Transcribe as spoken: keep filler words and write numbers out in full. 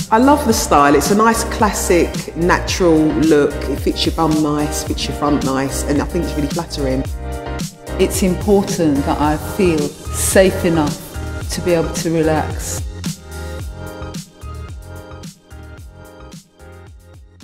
I love the style. It's a nice classic, natural look. It fits your bum nice, fits your front nice, and I think it's really flattering. It's important that I feel safe enough to be able to relax.